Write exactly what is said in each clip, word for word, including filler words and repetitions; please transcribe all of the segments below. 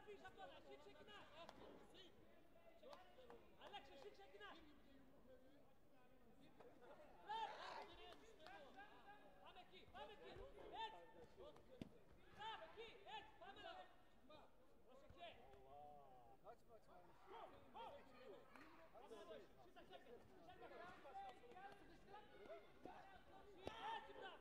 αφήσεις αυτό, εσύ ξεκινάς. Αλέξη, εσύ ξεκινάς. Πάμε εκεί, πάμε εκεί, έτσι. Μπράβο, εκεί, έτσι, πάμε να δούμε. Προσεχέ. Πάμε να δώσεις, εσύ τα χέρια, χέρια. Έτσι, μπράβο.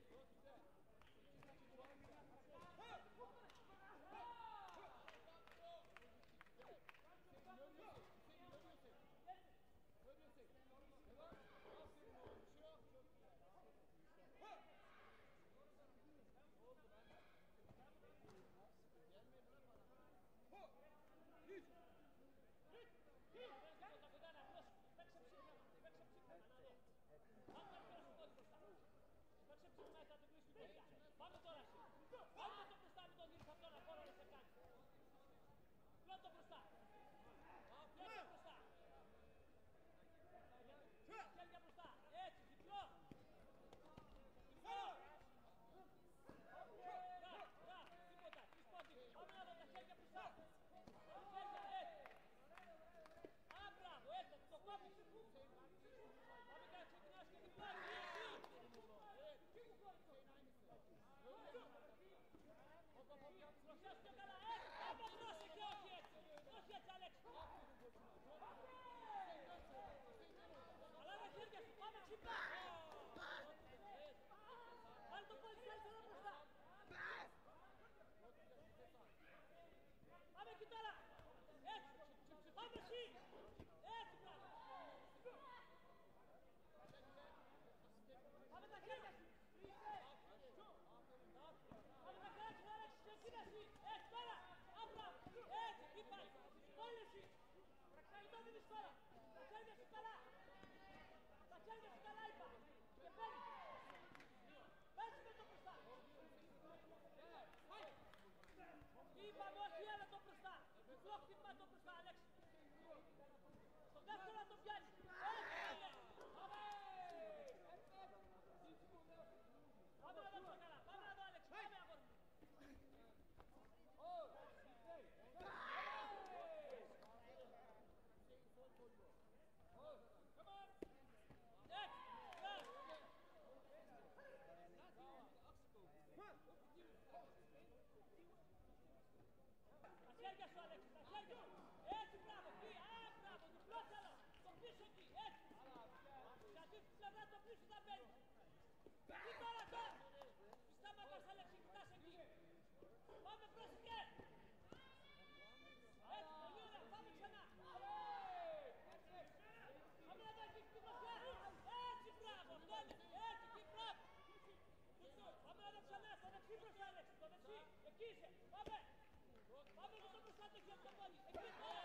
Πάμε τώρα εσύ. Πάμε το μπροστά με τον ήρθα αυτόν απ' όλα να σε κάνει. Πλώτο μπροστά. Πλώτο μπροστά. Χέρια μπροστά. Έτσι, διπλό. Διπλό. Μπράβο, μπράβο, τίποτα. Τρεις πόντι. Πάμε να δω τα χέρια μπροστά. Χέρια, έτσι. Α, μπράβο, έτσι, το κόβεις. Πάμε και να ξεκινάς και διπλό. Προσθέσου πιο καλά, έτσι, πάμε πρόσεχε, όχι έτσι, όχι έτσι Αλέξη. Αλλά τα χέρια σου, πάμε ξυπνά. Βάλε το πόδι σου αριστερό μπροστά. Πάμε εκεί τώρα, έτσι, πάμε εσύ, έτσι πράγμα. Πάμε τα χέρια σου. Πάμε τα χέρια σου, Αλέξη, ξεκίνα εσύ. Έτσι τώρα, άπλα, έτσι, τι πάει. Όλοι εσύ. Τραξαγητό δίνεις τώρα. Τα χέρια σου καλά. Τα χέρια σου καλά είπα. Και παίρνει. Πες με το μπροστά. Είπαμε όχι άλλα το μπροστά. Διπλό χτυπά το μπροστά, Αλέξη. Στο δεύτερο να το πιάνει. Έτσι, πάμε. Πάμε να δω πιο καλά. Πάμε να δω, Αλέξη. Πάμε, αγόρι μου. Τα χέρια σου, Αλέξη, τα χέρια σου. Έτσι, μπράβο, εκεί, α, μπράβο, διπλό θέλω. Το πίσω εκεί, έτσι. Γιατί στην πλευρά το πίσω θα μπαίνει. Τι τώρα, τώρα. Σταματάς, Αλέξη, κοιτάς εκεί. Πάμε, πρόσεχε. Έτσι, πολύ ωραία, πάμε ξανά. Πάμε να δω εκεί την κοφιά. Έτσι, μπράβο, αυτό είναι. Έτσι, εκεί, μπράβο. Πάμε να δω ξανά, στο δεξί μπροστά, Αλέξη, στο δεξί. Εκεί είσαι, πάμε. Πάμε με το μπροστά το χέρι το πόδι. Εκεί,